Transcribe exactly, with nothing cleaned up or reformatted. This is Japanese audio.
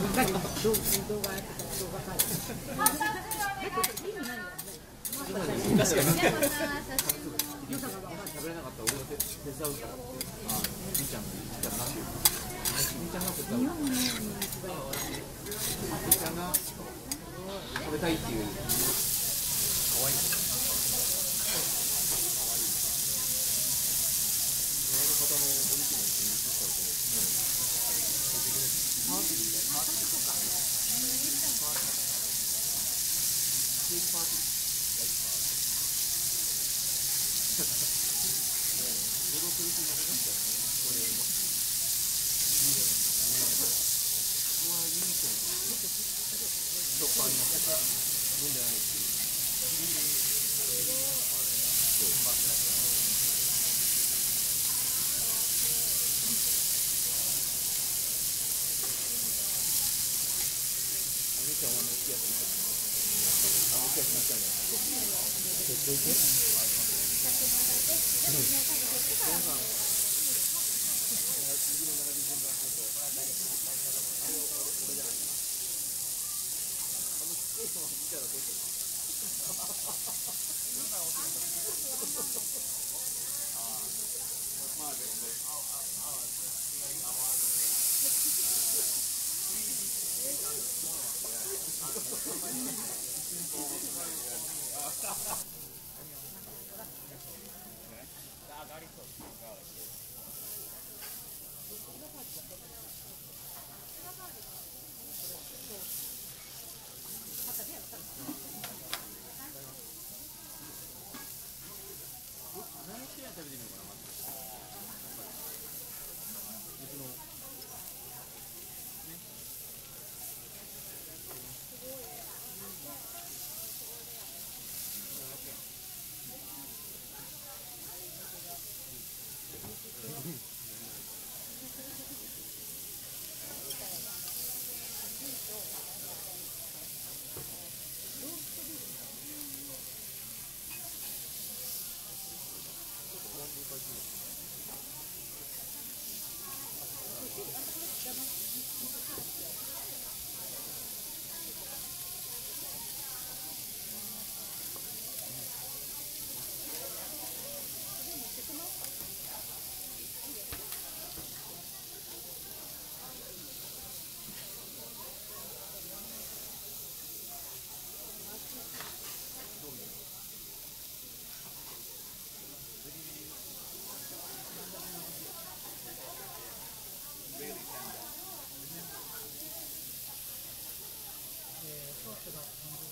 だけど動画動画動画書いて。意味ないんだよね。 確かに。良さが分かる。食べれなかったら俺が手伝うからって。あ、みーちゃんみーちゃんなし。みーちゃんが手伝う。みーちゃんが食べたいっていう。可愛い。 えー、ソースが